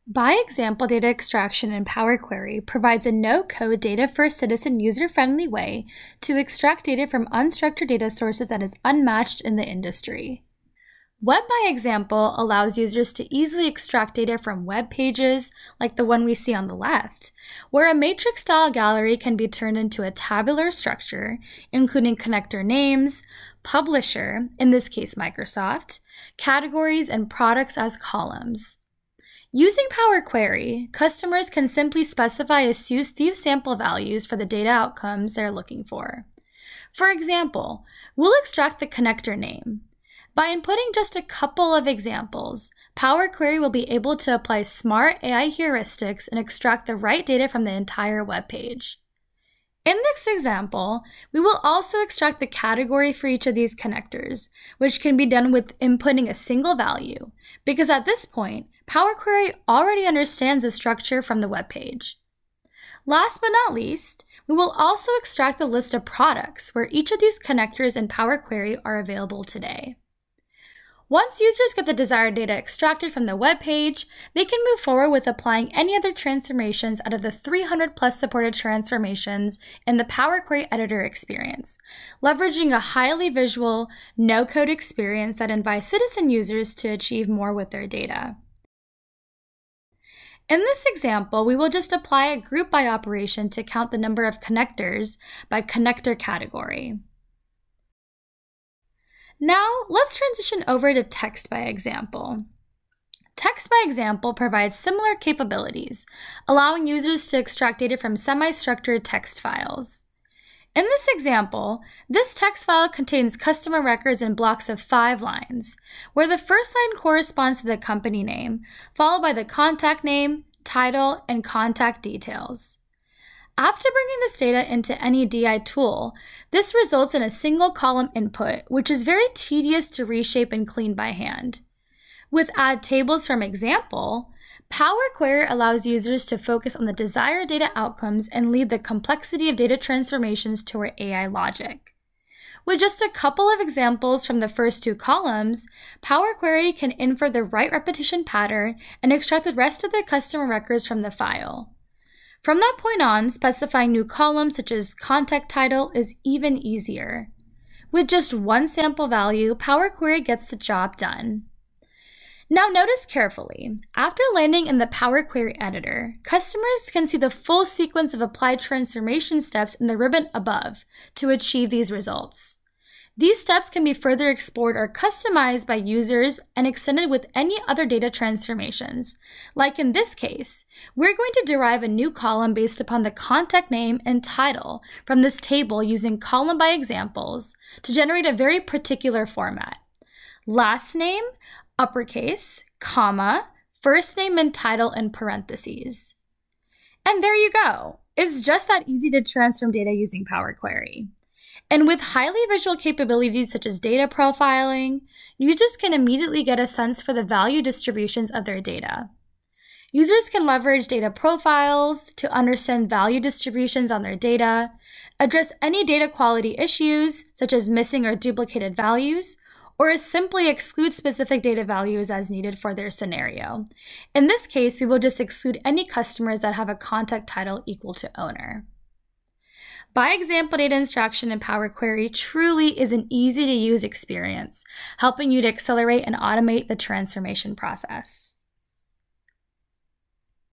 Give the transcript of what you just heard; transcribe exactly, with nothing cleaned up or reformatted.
By example, data extraction in Power Query provides a no-code data-first citizen user-friendly way to extract data from unstructured data sources that is unmatched in the industry. Web by example allows users to easily extract data from web pages, like the one we see on the left, where a matrix-style gallery can be turned into a tabular structure, including connector names, publisher, in this case Microsoft, categories, and products as columns. Using Power Query, customers can simply specify a few sample values for the data outcomes they're looking for. For example, we'll extract the connector name. By inputting just a couple of examples, Power Query will be able to apply smart A I heuristics and extract the right data from the entire web page. In this example, we will also extract the category for each of these connectors, which can be done with inputting a single value, because at this point, Power Query already understands the structure from the web page. Last but not least, we will also extract the list of products where each of these connectors in Power Query are available today. Once users get the desired data extracted from the web page, they can move forward with applying any other transformations out of the three hundred plus supported transformations in the Power Query editor experience, leveraging a highly visual, no-code experience that invites citizen users to achieve more with their data. In this example, we will just apply a group by operation to count the number of connectors by connector category. Now, let's transition over to text by example. Text by example provides similar capabilities, allowing users to extract data from semi-structured text files. In this example, this text file contains customer records in blocks of five lines, where the first line corresponds to the company name, followed by the contact name, title, and contact details. After bringing this data into any D I tool, this results in a single column input, which is very tedious to reshape and clean by hand. With Add Tables from Example, Power Query allows users to focus on the desired data outcomes and leave the complexity of data transformations to our A I logic. With just a couple of examples from the first two columns, Power Query can infer the right repetition pattern and extract the rest of the customer records from the file. From that point on, specifying new columns such as contact title is even easier. With just one sample value, Power Query gets the job done. Now notice carefully, after landing in the Power Query editor, customers can see the full sequence of applied transformation steps in the ribbon above to achieve these results. These steps can be further explored or customized by users and extended with any other data transformations. Like in this case, we're going to derive a new column based upon the contact name and title from this table using column by examples to generate a very particular format. Last name, uppercase, comma, first name and title in parentheses. And there you go. It's just that easy to transform data using Power Query. And with highly visual capabilities such as data profiling, users can immediately get a sense for the value distributions of their data. Users can leverage data profiles to understand value distributions on their data, address any data quality issues such as missing or duplicated values, or simply exclude specific data values as needed for their scenario. In this case, we will just exclude any customers that have a contact title equal to owner. By example data extraction in Power Query truly is an easy-to-use experience, helping you to accelerate and automate the transformation process.